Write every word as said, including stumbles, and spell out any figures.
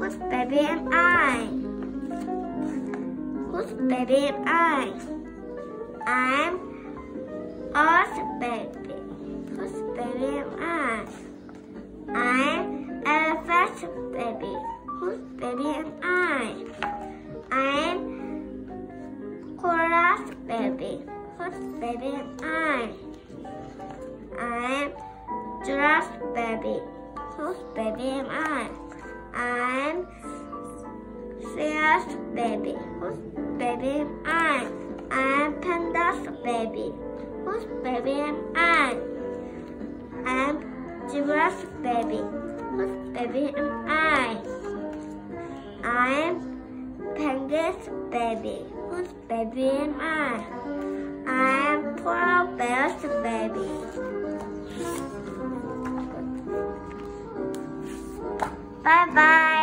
Whose baby am I? Whose baby am I? I'm Oz baby. Whose baby am I? I'm Elephant baby. Whose baby am I? I'm Chorus baby. Whose baby am I? I'm Giraffe baby. Whose baby am I? I'm Seahorse baby. Whose baby am I? I'm Panda's baby. Whose baby am I? I'm Giraffe baby. Whose baby am I? I'm Penguin's baby. Whose baby am I? I'm Polar Bear's baby. Bye bye.